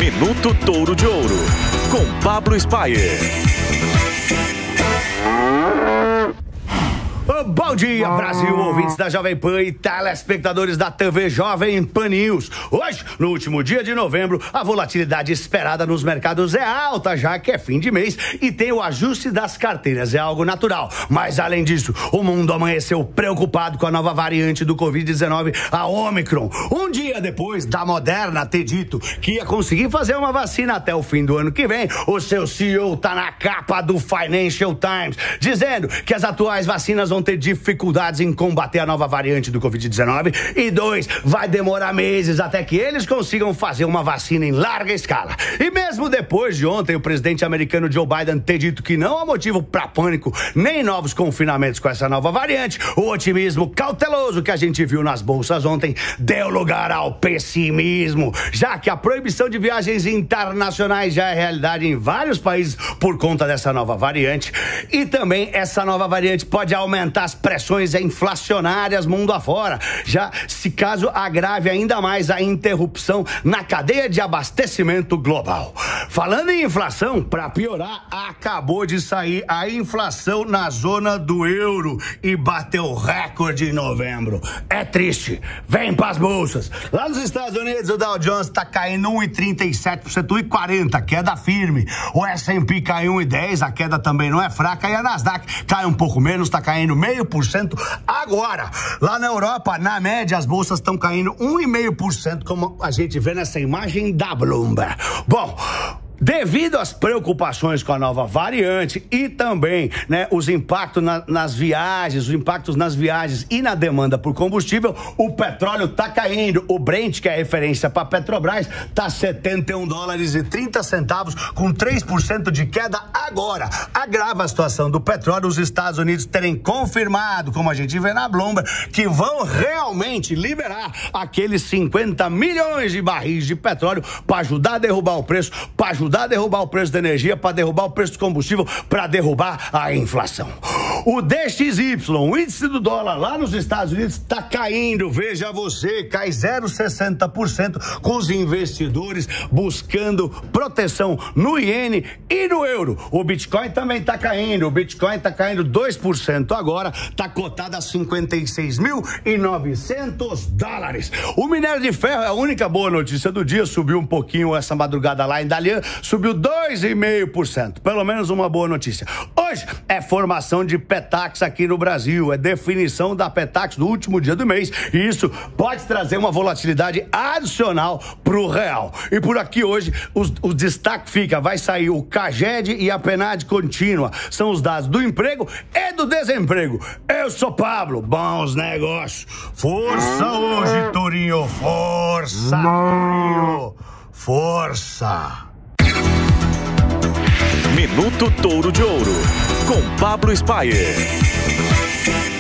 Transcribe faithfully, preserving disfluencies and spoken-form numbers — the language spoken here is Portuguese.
Minuto Touro de Ouro, com Pablo Spyer. Bom dia, Brasil, ouvintes da Jovem Pan e telespectadores da T V Jovem Pan News. Hoje, no último dia de novembro, a volatilidade esperada nos mercados é alta, já que é fim de mês e tem o ajuste das carteiras, é algo natural. Mas, além disso, o mundo amanheceu preocupado com a nova variante do covid dezenove, a Omicron. Um dia depois da Moderna ter dito que ia conseguir fazer uma vacina até o fim do ano que vem, o seu C E O tá na capa do Financial Times, dizendo que as atuais vacinas vão ter dificuldades em combater a nova variante do covid dezenove e dois, vai demorar meses até que eles consigam fazer uma vacina em larga escala. E mesmo depois de ontem o presidente americano Joe Biden ter dito que não há motivo para pânico nem novos confinamentos com essa nova variante, o otimismo cauteloso que a gente viu nas bolsas ontem deu lugar ao pessimismo, já que a proibição de viagens internacionais já é realidade em vários países por conta dessa nova variante e também essa nova variante pode aumentar as pressões inflacionárias mundo afora, já se caso agrave ainda mais a interrupção na cadeia de abastecimento global. Falando em inflação, para piorar, acabou de sair a inflação na zona do euro e bateu recorde em novembro. É triste. Vem pras bolsas. Lá nos Estados Unidos, o Dow Jones tá caindo um vírgula trinta e sete por cento, um vírgula quarenta por cento, queda firme. O S and P caiu um vírgula dez por cento, a queda também não é fraca, e a Nasdaq cai um pouco menos, tá caindo meio por cento agora. Lá na Europa, na média, as bolsas estão caindo um vírgula cinco por cento, como a gente vê nessa imagem da Bloomberg. Bom, devido às preocupações com a nova variante e também, né, os impactos na, nas viagens, os impactos nas viagens e na demanda por combustível, o petróleo tá caindo. O Brent, que é referência para Petrobras, tá setenta e um dólares e trinta centavos, com três por cento de queda agora. Agrava a situação do petróleo os Estados Unidos terem confirmado, como a gente vê na Bloomberg, que vão realmente liberar aqueles cinquenta milhões de barris de petróleo para ajudar a derrubar o preço, para ajudar ajudar a derrubar o preço da energia, para derrubar o preço do combustível, para derrubar a inflação. O D X Y, o índice do dólar lá nos Estados Unidos, está caindo. Veja você, cai zero vírgula sessenta por cento, com os investidores buscando proteção no iene e no euro. O Bitcoin também está caindo. O Bitcoin está caindo dois por cento agora, está cotado a cinquenta e seis mil e novecentos dólares. O minério de ferro é a única boa notícia do dia, subiu um pouquinho essa madrugada lá em Dalian, subiu dois vírgula cinco por cento, pelo menos uma boa notícia. Hoje é formação de Petax aqui no Brasil, é definição da Petax no último dia do mês, e isso pode trazer uma volatilidade adicional pro real. E por aqui hoje os, o destaque fica, vai sair o CAGED e a PNAD contínua, são os dados do emprego e do desemprego. Eu sou Pablo, bons negócios. Força hoje, Tourinho, força, Tourinho, força. Minuto Touro de Ouro, com Pablo Spyer.